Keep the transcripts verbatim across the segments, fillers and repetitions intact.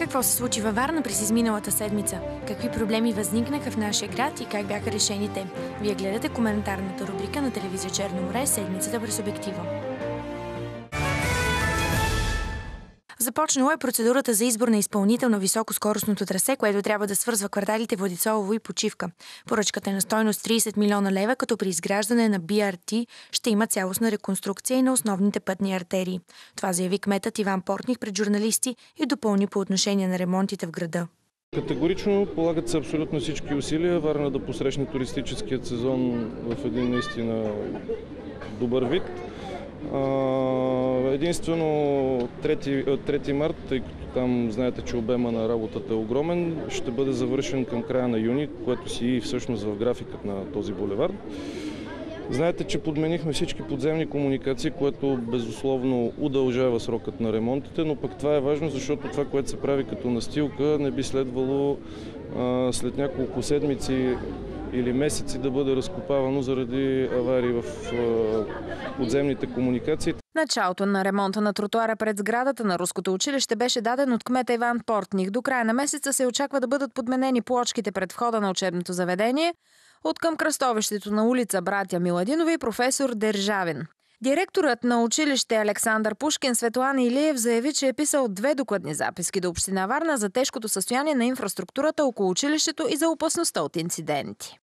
Какво се случи във Варна през изминалата седмица? Какви проблеми възникнаха в нашия град и как бяха решени те? Вие гледате коментарната рубрика на телевизия Черно море "Седмицата през обектива". Започнала е процедурата за избор на изпълнител на високоскоростното трасе, което трябва да свързва кварталите Владиславово и Почивка. Поръчката е на стойност трийсет милиона лева, като при изграждане на би ар ти ще има цялостна реконструкция и на основните пътни артерии. Това заяви кметът Иван Портних пред журналисти и допълни по отношение на ремонтите в града. Категорично полагат се абсолютно всички усилия Варна да посрещне туристическият сезон в един наистина добър вид. Единствено трети март, тъй като там знаете, че обема на работата е огромен, ще бъде завършен към края на юни, което си и всъщност в графикът на този булевард. Знаете, че подменихме всички подземни комуникации, което безусловно удължава срокът на ремонтите, но пък това е важно, защото това, което се прави като настилка, не би следвало а, след няколко седмици или месеци да бъде разкопавано заради аварии в а, подземните комуникации. Началото на ремонта на тротуара пред сградата на Руското училище беше даден от кмета Иван Портних. До края на месеца се очаква да бъдат подменени плочките пред входа на учебното заведение от към кръстовището на улица Братя Миладинови и професор Държавин. Директорът на училище Александър Пушкин Светлана Илиев заяви, че е писал две докладни записки до община Варна за тежкото състояние на инфраструктурата около училището и за опасността от инциденти.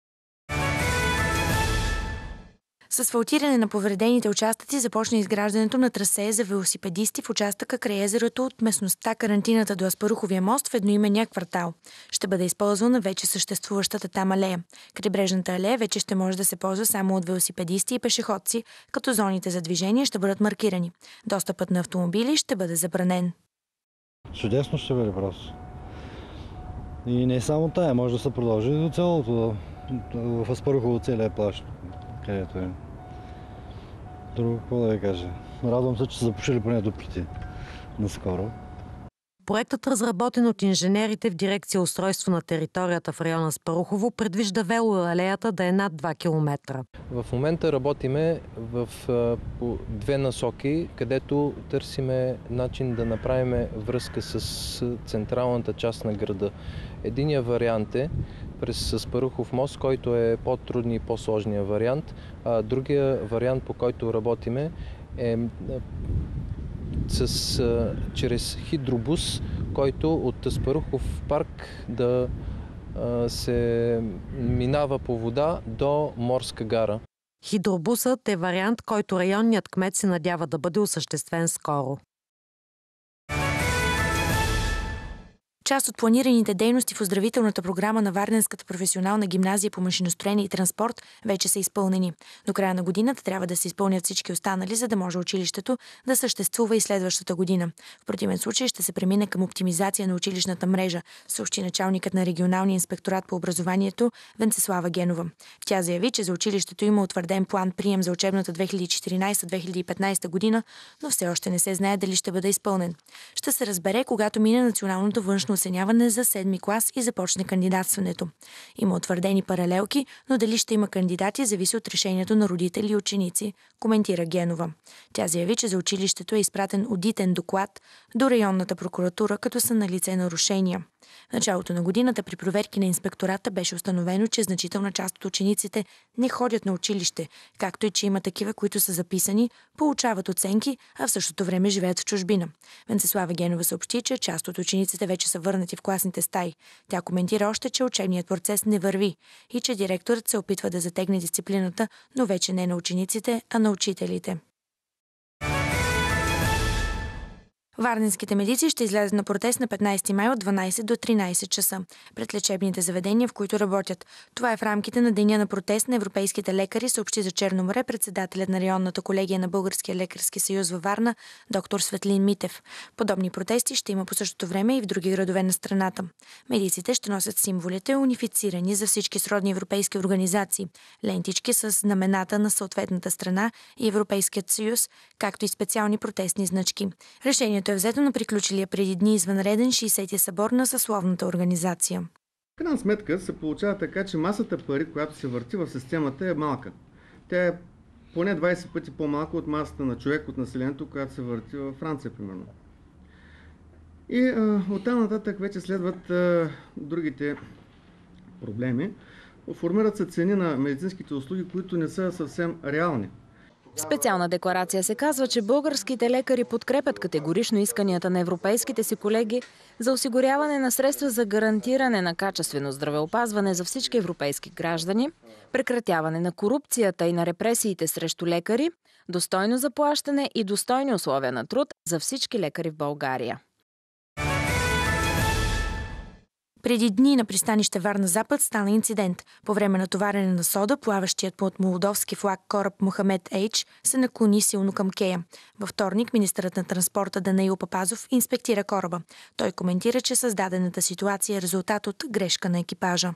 С асфалтиране на повредените участъци започна изграждането на трасе за велосипедисти в участъка край езерото от местността Карантината до Аспаруховия мост в едноименния квартал. Ще бъде използвана вече съществуващата там алея. Крайбрежната алея вече ще може да се ползва само от велосипедисти и пешеходци, като зоните за движение ще бъдат маркирани. Достъпът на автомобили ще бъде забранен. Чудесно ще бъде просто. И не само тая, може да се продължи до цялото, в Аспарухово целия плащ. Където е. Друго, какво да ви кажа? Радвам се, че са запушили поне дупките наскоро. Проектът, разработен от инженерите в дирекция устройство на територията в района Аспарухово, предвижда велоалеята да е над два километра. В момента работиме в по две насоки, където търсиме начин да направим връзка с централната част на града. Единият вариант е през Аспарухов мост, който е по-трудния и по-сложния вариант. А другия вариант, по който работиме, е с, а, чрез хидробус, който от Аспарухов парк да а, се минава по вода до Морска гара. Хидробусът е вариант, който районният кмет се надява да бъде осъществен скоро. Част от планираните дейности в оздравителната програма на Варненската професионална гимназия по машиностроене и транспорт вече са изпълнени. До края на годината трябва да се изпълнят всички останали, за да може училището да съществува и следващата година. В противен случай ще се премине към оптимизация на училищната мрежа, съобщи началникът на регионалния инспекторат по образованието Венцеслава Генова. Тя заяви, че за училището има утвърден план прием за учебната две хиляди и четиринадесета - две хиляди и петнадесета година, но все още не се знае дали ще бъде изпълнен. Ще се разбере, когато мине националното външно оценяване за седми клас и започне кандидатстването. Има утвърдени паралелки, но дали ще има кандидати зависи от решението на родители и ученици, коментира Генова. Тя заяви, че за училището е изпратен одитен доклад до районната прокуратура, като са налице нарушения. В началото на годината при проверки на инспектората беше установено, че значителна част от учениците не ходят на училище, както и че има такива, които са записани, получават оценки, а в същото време живеят в чужбина. Венцеслава Генова съобщи, че част от учениците вече са върнати в класните стаи. Тя коментира още, че учебният процес не върви и че директорът се опитва да затегне дисциплината, но вече не на учениците, а на учителите. Варненските медици ще излязат на протест на петнадесети май от дванадесет до тринадесет часа пред лечебните заведения, в които работят. Това е в рамките на деня на протест на европейските лекари, съобщи за Черно море председателят на районната колегия на Българския лекарски съюз във Варна, доктор Светлин Митев. Подобни протести ще има по същото време и в други градове на страната. Медиците ще носят символите, унифицирани за всички сродни европейски организации, лентички с знамената на съответната страна и Европейският съюз, както и специални протестни значки. Решението е взето на приключилия преди дни извънреден шейсети събор на съсловната организация. В крайна сметка се получава така, че масата пари, която се върти в системата, е малка. Тя е поне двадесет пъти по-малка от масата на човек от населението, която се върти във Франция, примерно. И а, оттам нататък вече следват а, другите проблеми. Формират се цени на медицинските услуги, които не са съвсем реални. В специална декларация се казва, че българските лекари подкрепят категорично исканията на европейските си колеги за осигуряване на средства за гарантиране на качествено здравеопазване за всички европейски граждани, прекратяване на корупцията и на репресиите срещу лекари, достойно заплащане и достойни условия на труд за всички лекари в България. Преди дни на пристанище Варна Запад стана инцидент. По време на товарене на сода, плаващият под молдовски флаг кораб Мохамед Ейч се наклони силно към кея. Във вторник министърът на транспорта Данаил Папазов инспектира кораба. Той коментира, че създадената ситуация е резултат от грешка на екипажа.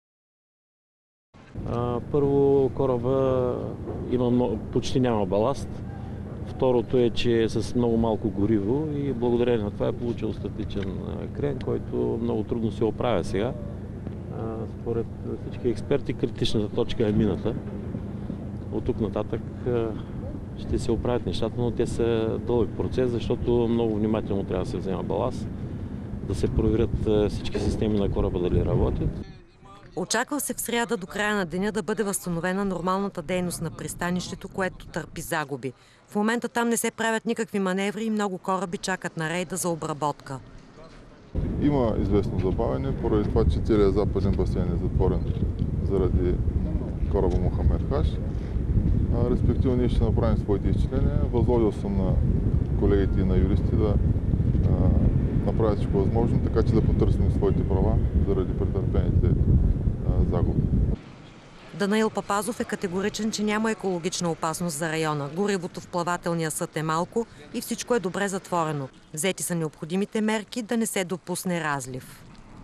Първо, кораба има, почти няма баласт. Второто е, че е с много малко гориво и благодарение на това е получил статичен крен, който много трудно се оправя сега. Според всички експерти критичната точка е мината. От тук нататък ще се оправят нещата, но те са дълъг процес, защото много внимателно трябва да се взема баласт, да се проверят всички системи на кораба дали работят. Очаква се в сряда до края на деня да бъде възстановена нормалната дейност на пристанището, което търпи загуби. В момента там не се правят никакви маневри и много кораби чакат на рейда за обработка. Има известно забавяне, поради това, че целият западен басейн е затворен заради кораба Мохамед Хаш. Респективно ние ще направим своите изчисления. Възложил съм на колегите и на юристи да направят всичко възможно, така че да потърсим своите права заради претърпените загуби. Данаил Папазов е категоричен, че няма екологична опасност за района. Горивото в плавателния съд е малко и всичко е добре затворено. Взети са необходимите мерки да не се допусне разлив.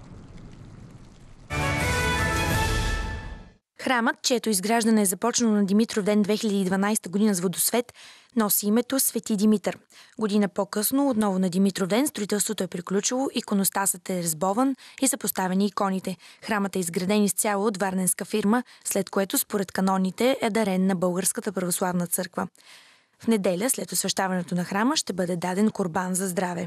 Храмът, чието изграждане е започнало на Димитровден две хиляди и дванадесета година с водосвет, носи името Свети Димитър. Година по-късно, отново на Димитровден, строителството е приключило, иконостасът е разбован и са поставени иконите. Храмът е изграден изцяло от варненска фирма, след което според каноните е дарен на Българската православна църква. В неделя, след освещаването на храма, ще бъде даден курбан за здраве.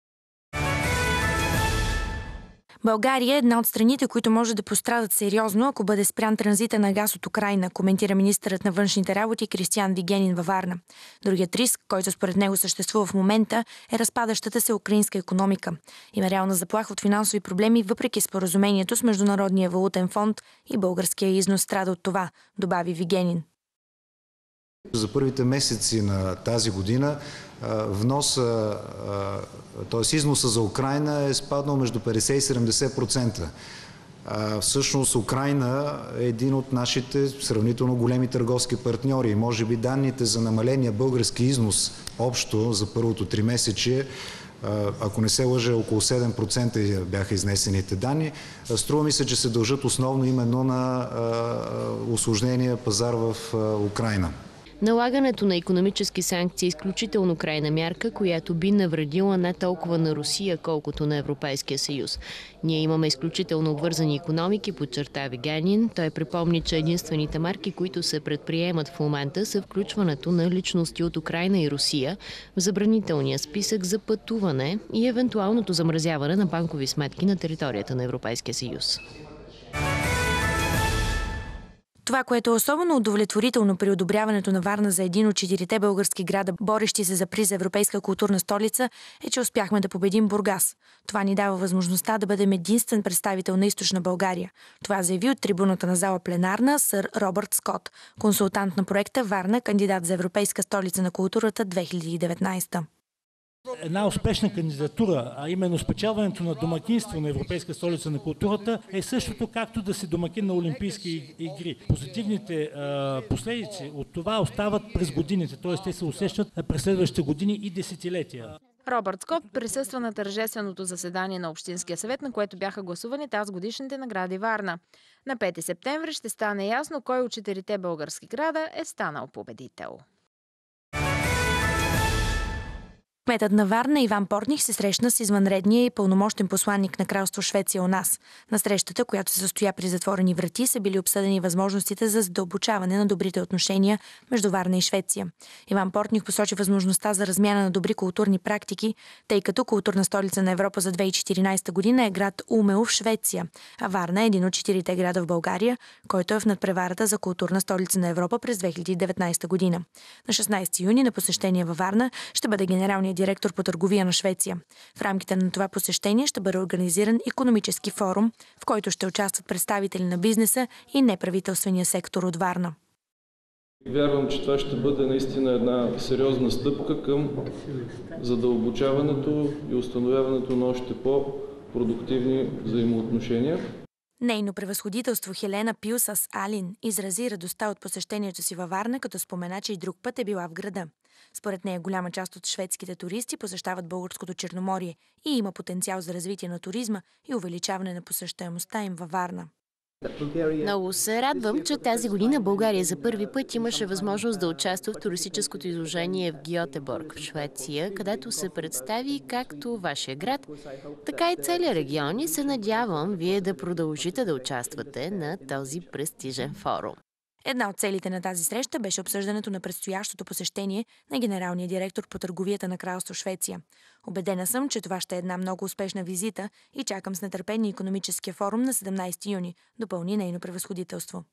България е една от страните, които може да пострадат сериозно, ако бъде спрян транзита на газ от Украйна, коментира министърът на външните работи Кристиан Вигенин във Варна. Другият риск, който според него съществува в момента, е разпадащата се украинска икономика. Има реална заплаха от финансови проблеми, въпреки споразумението с Международния валутен фонд и българския износ страда от това, добави Вигенин. За първите месеци на тази година вноса, т.е. износа за Украйна е спаднал между петдесет и седемдесет процента. Всъщност Украйна е един от нашите сравнително големи търговски партньори и може би данните за намаления български износ общо за първото тримесечие, ако не се лъжа, около седем процента бяха изнесените данни. Струва ми се, че се дължат основно именно на усложнения пазар в Украйна. Налагането на икономически санкции е изключително крайна мярка, която би навредила не толкова на Русия, колкото на Европейския съюз. Ние имаме изключително обвързани икономики, подчерта Вигенин. Той припомни, че единствените марки, които се предприемат в момента, са включването на личности от Украйна и Русия в забранителния списък за пътуване и евентуалното замразяване на банкови сметки на територията на Европейския съюз. Това, което е особено удовлетворително при одобряването на Варна за един от четирите български града, борещи се за приз за европейска културна столица, е, че успяхме да победим Бургас. Това ни дава възможността да бъдем единствен представител на Източна България. Това заяви от трибуната на зала Пленарна сър Робърт Скот, консултант на проекта Варна, кандидат за Европейска столица на културата две хиляди и деветнадесета. Една успешна кандидатура, а именно спечелването на домакинство на Европейска столица на културата, е същото както да се домакин на Олимпийски игри. Позитивните а, последици от това остават през годините, т.е. те се усещат през следващите години и десетилетия. Робърт Скот присъства на тържественото заседание на Общинския съвет, на което бяха гласувани тазгодишните награди Варна. На пети септември ще стане ясно кой от четирите български града е станал победител. Кметът на Варна Иван Портних се срещна с извънредния и пълномощен посланник на Кралство Швеция у нас. На срещата, която се състоя при затворени врати, са били обсъдени възможностите за задълбочаване на добрите отношения между Варна и Швеция. Иван Портних посочи възможността за размяна на добри културни практики, тъй като културна столица на Европа за две хиляди и четиринадесета година е град Умел в Швеция, а Варна е един от четирите града в България, който е в надпреварата за културна столица на Европа през две хиляди и деветнадесета година. На шестнадесети юни на посещение във Варна ще бъде генералният директор по търговия на Швеция. В рамките на това посещение ще бъде организиран икономически форум, в който ще участват представители на бизнеса и неправителствения сектор от Варна. Вярвам, че това ще бъде наистина една сериозна стъпка към задълбочаването и установяването на още по-продуктивни взаимоотношения. Нейно превъзходителство Хелена Пилсас Алин изрази радостта от посещението си във Варна, като спомена, че и друг път е била в града. Според нея голяма част от шведските туристи посещават българското Черноморие и има потенциал за развитие на туризма и увеличаване на посещаемостта им във Варна. Много се радвам, че тази година България за първи път имаше възможност да участва в туристическото изложение в Гьотеборг в Швеция, където се представи както вашия град, така и целият регион и се надявам вие да продължите да участвате на този престижен форум. Една от целите на тази среща беше обсъждането на предстоящото посещение на генералния директор по търговията на Кралство Швеция. Убедена съм, че това ще е една много успешна визита и чакам с нетърпение икономическия форум на седемнадесети юни, допълни нейно превъзходителство.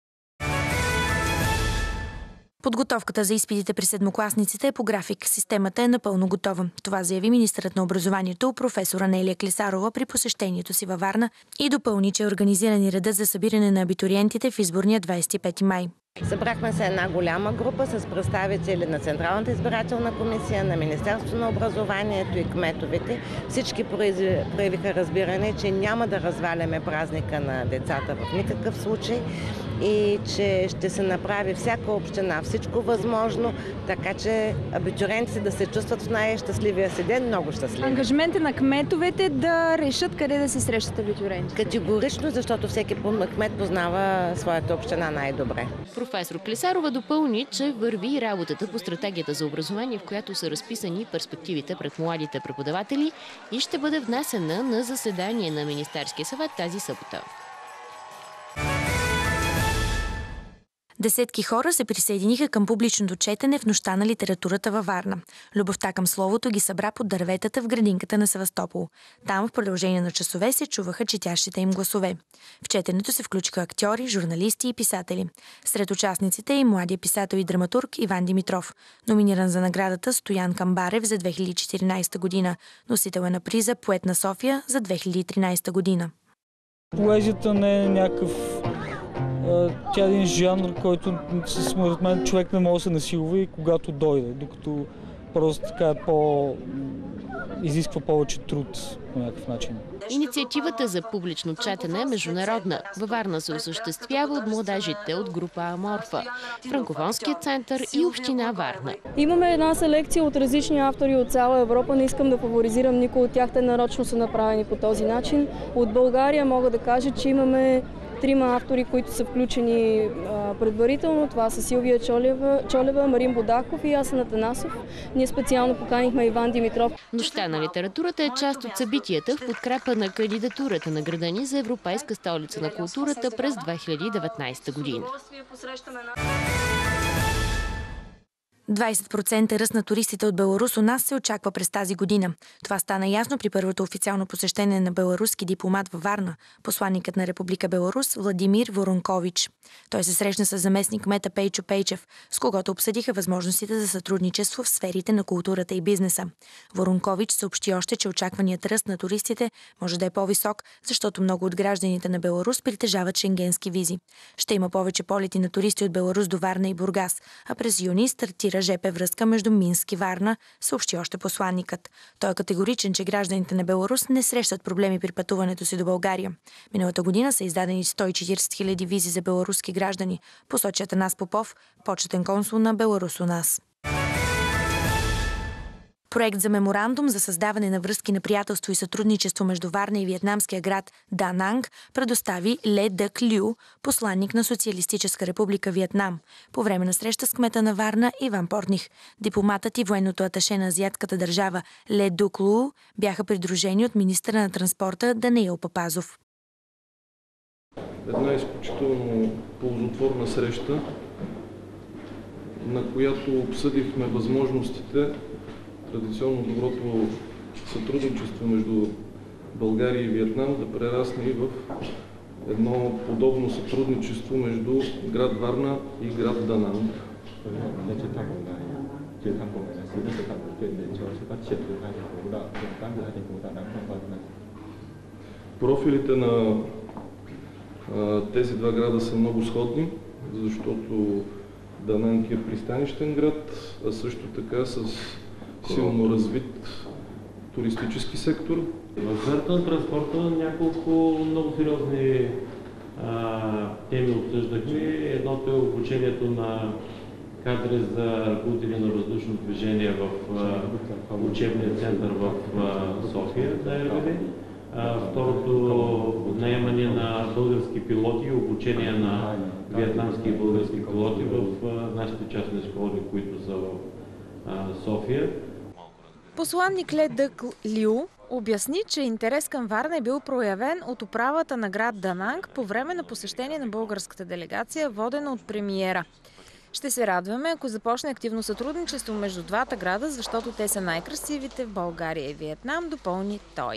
Подготовката за изпитите при седмокласниците е по график. Системата е напълно готова. Това заяви министърът на образованието професор Анелия Клисарова при посещението си във Варна и допълни, че е организиран и редът за събиране на абитуриентите в изборния двадесет и пети май. Събрахме се една голяма група с представители на Централната избирателна комисия, на Министерството на образованието и кметовете. Всички проявиха разбиране, че няма да разваляме празника на децата в никакъв случай и че ще се направи всяка община всичко възможно, така че абитуриентите да се чувстват в най-щастливия си ден, много щастливи. Ангажимент е на кметовете да решат къде да се срещат абитуриентите. Категорично, защото всеки кмет познава своята община най-добре. Професор Клисарова допълни, че върви и работата по стратегията за образование, в която са разписани перспективите пред младите преподаватели и ще бъде внесена на заседание на Министерския съвет тази събота. Десетки хора се присъединиха към публичното четене в нощта на литературата във Варна. Любовта към словото ги събра под дърветата в градинката на Севастопол. Там в продължение на часове се чуваха четящите им гласове. В четенето се включиха актьори, журналисти и писатели. Сред участниците е и младия писател и драматург Иван Димитров, номиниран за наградата Стоян Камбарев за две хиляди и четиринадесета година. Носител е на приза Поет на София за две хиляди и тринадесета година. Поезията не е някакъв Тя е един жанр, който според мен човек не може да се насилва и когато дойде, докато просто така е по... изисква повече труд по някакъв начин. Инициативата за публично четене е международна. Във Варна се осъществява от младежите от група Аморфа, Франкофонския център и община Варна. Имаме една селекция от различни автори от цяла Европа. Не искам да фаворизирам никой от тях, те нарочно са направени по този начин. От България мога да кажа, че имаме трима автори, които са включени а, предварително. Това са Силвия Чолева, Чолева, Марин Бодаков и Асен Атанасов. Ние специално поканихме Иван Димитров. Нощта на литературата е част от събитията в подкрепа на кандидатурата на града ни за Европейска столица на културата през две хиляди и деветнадесета година. двадесет процента ръст на туристите от Беларус у нас се очаква през тази година. Това стана ясно при първото официално посещение на беларуски дипломат във Варна, посланникът на Република Беларус Владимир Воронкович. Той се срещна с заместник кмета Пейчо Пейчев, с когото обсъдиха възможностите за сътрудничество в сферите на културата и бизнеса. Воронкович съобщи още, че очакваният ръст на туристите може да е по-висок, защото много от гражданите на Беларус притежават шенгенски визи. Ще има повече полети на туристи от Беларус до Варна и Бургас, а през юни стартира жп връзка между Минск и Варна, съобщи още посланникът. Той е категоричен, че гражданите на Беларус не срещат проблеми при пътуването си до България. Миналата година са издадени сто и четиридесет хиляди визи за беларуски граждани, посочи Атанас Попов, почетен консул на Беларус у нас. Проект за меморандум за създаване на връзки на приятелство и сътрудничество между Варна и виетнамския град Да Нанг предостави Ле Дък Лю, посланник на Социалистическа република Виетнам, по време на среща с кмета на Варна Иван Портних. Дипломатът и военното аташе на азиатската държава Ле Дук Лу бяха придружени от министъра на транспорта Даниил Папазов. Една изключително ползотворна среща, на която обсъдихме възможностите, традиционно доброто сътрудничество между България и Виетнам да прерасне и в едно подобно сътрудничество между град Варна и град Да Нанг. Профилите на тези два града са много сходни, защото Да Нанг е пристанищен град, а също така с силно развит туристически сектор. В сферата на транспорта няколко много сериозни а, теми обсъждахме. Едното е обучението на кадри за ръководители на въздушно движение в а, учебния център в а, София, да е бъде. Второто, наемане на български пилоти и обучение на виетнамски и български пилоти в нашите частни школи, които са в София. Посланник Ле Дък Лю обясни, че интерес към Варна е бил проявен от управата на град Да Нанг по време на посещение на българската делегация, водена от премиера. Ще се радваме, ако започне активно сътрудничество между двата града, защото те са най-красивите в България и Виетнам, допълни той.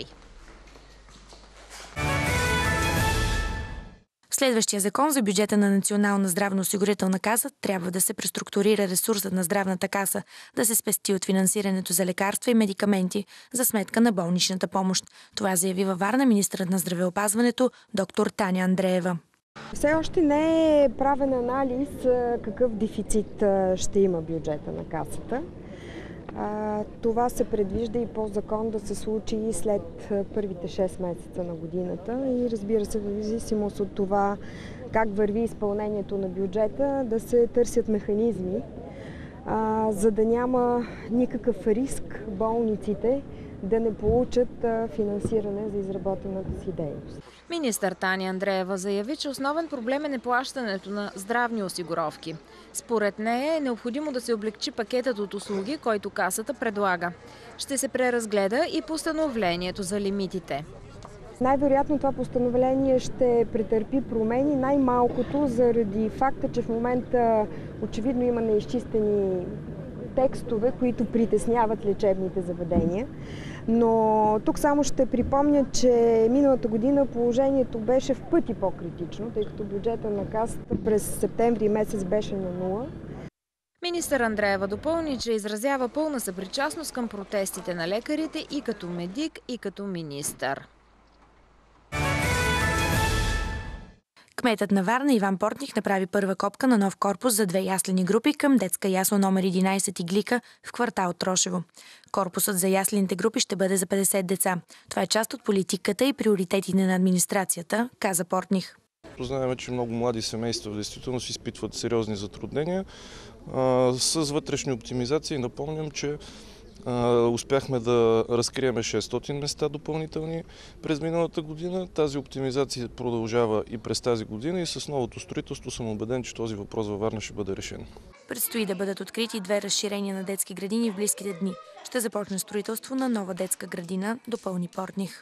Следващия закон за бюджета на Национална здравноосигурителна каса трябва да се преструктурира ресурсът на здравната каса, да се спести от финансирането за лекарства и медикаменти за сметка на болничната помощ. Това заяви във Варна министърът на здравеопазването доктор Таня Андреева. Все още не е правен анализ какъв дефицит ще има бюджета на касата. Това се предвижда и по закон да се случи и след първите шест месеца на годината и разбира се, в зависимост от това как върви изпълнението на бюджета, да се търсят механизми, за да няма никакъв риск болниците да не получат финансиране за изработената си дейност. Министър Таня Андреева заяви, че основен проблем е неплащането на здравни осигуровки. Според нея е необходимо да се облекчи пакетът от услуги, който касата предлага. Ще се преразгледа и постановлението за лимитите. Най-вероятно това постановление ще претърпи промени, най-малкото заради факта, че в момента очевидно има неизчистени текстове, които притесняват лечебните заведения. Но тук само ще припомня, че миналата година положението беше в пъти по-критично, тъй като бюджета на касата през септември месец беше на нула. Министър Андреева допълни, че изразява пълна съпричастност към протестите на лекарите и като медик, и като министър. Кметът на Варна Иван Портних направи първа копка на нов корпус за две яслени групи към детска ясла номер единайсет Иглика в квартал Трошево. Корпусът за яслените групи ще бъде за петдесет деца. Това е част от политиката и приоритетите на администрацията, каза Портних. Знаем, че много млади семейства в действителност изпитват сериозни затруднения. С вътрешни оптимизации напомням, че успяхме да разкрием шестстотин места допълнителни през миналата година. Тази оптимизация продължава и през тази година и с новото строителство съм убеден, че този въпрос във Варна ще бъде решен. Предстои да бъдат открити две разширения на детски градини в близките дни. Ще започне строителство на нова детска градина, допълни Портних.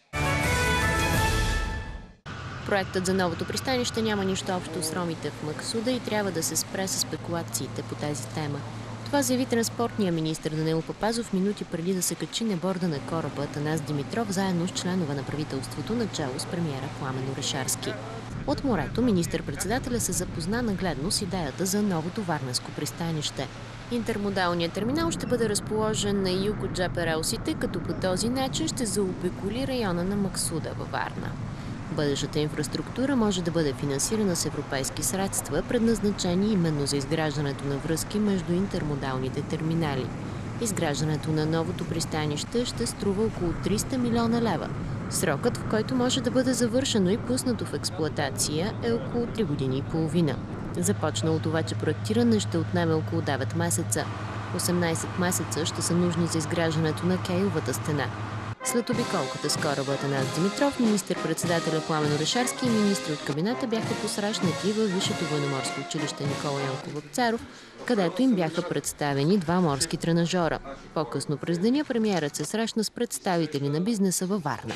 Проектът за новото пристанище няма нищо общо с ромите в Максуда и трябва да се спре с спекулациите по тази тема. Това заяви транспортния министър Даниил Папазов минути преди да се качи на борда на кораба Атанас Димитров заедно с членове на правителството, начало с премиера Пламен Орешарски. От морето министър-председателя се запозна нагледно с идеята за новото варненско пристанище. Интермодалният терминал ще бъде разположен на юг от жп релсите, като по този начин ще заобиколи района на Максуда във Варна. Бъдещата инфраструктура може да бъде финансирана с европейски средства, предназначени именно за изграждането на връзки между интермодалните терминали. Изграждането на новото пристанище ще струва около триста милиона лева. Срокът, в който може да бъде завършено и пуснато в експлоатация, е около три години и половина. Започналото вече проектиране ще отнеме около девет месеца. осемнайсет месеца ще са нужни за изграждането на Кейовата стена. След обиколката с кораба Атанас Димитров, министър-председателя Пламен Орешарски и министри от кабинета бяха посрещнати във Висшето военноморско училище Никола Йонков Вапцаров, където им бяха представени два морски тренажора. По-късно през деня премиерът се срещна с представители на бизнеса във Варна.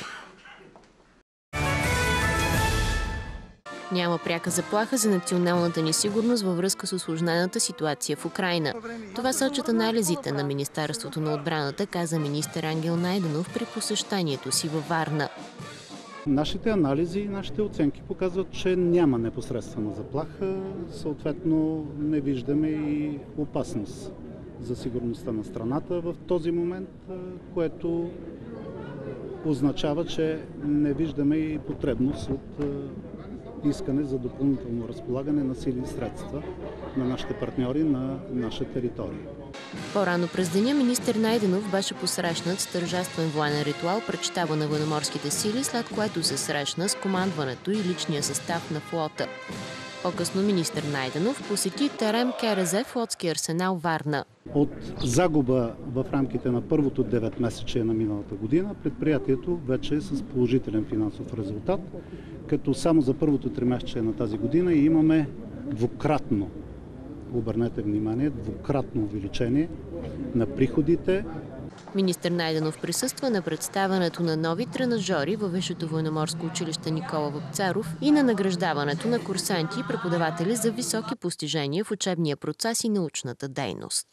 Няма пряка заплаха за националната ни сигурност във връзка с усложнената ситуация в Украйна. Това сочат анализите на Министерството на отбраната, каза министър Ангел Найденов при посещението си във Варна. Нашите анализи и нашите оценки показват, че няма непосредствена заплаха, съответно не виждаме и опасност за сигурността на страната в този момент, което означава, че не виждаме и потребност от искане за допълнително разполагане на сили и средства на нашите партньори на наша територия. По-рано през деня министър Найденов беше посрещнат с тържествен военен ритуал пред щаба на военноморските сили, след което се срещна с командването и личния състав на флота. По-късно министър Найденов посети Терем КРЗ флотски арсенал Варна. От загуба в рамките на първото деветмесечие на миналата година, предприятието вече е с положителен финансов резултат, като само за първото тримесечие на тази година имаме двукратно, обърнете внимание, двукратно увеличение на приходите. Министър Найденов присъства на представянето на нови тренажори във Висшето военноморско училище Никола Вапцаров и на награждаването на курсанти и преподаватели за високи постижения в учебния процес и научната дейност.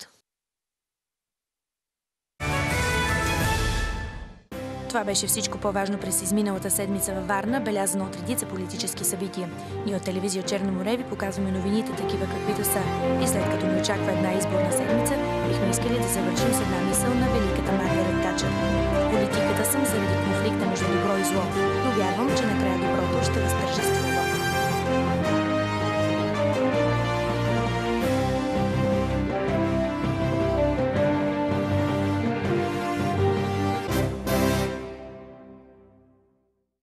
Това беше всичко по-важно през изминалата седмица във Варна, белязано от редица политически събития. Ние от телевизия Черно море ви показваме новините такива каквито са. И след като ни очаква една изборна седмица, бихме искали да завършим с една мисъл на великата Маргарет Тачър. В политиката съм заради конфликта между добро и зло, но вярвам, че накрая доброто ще възтържествува.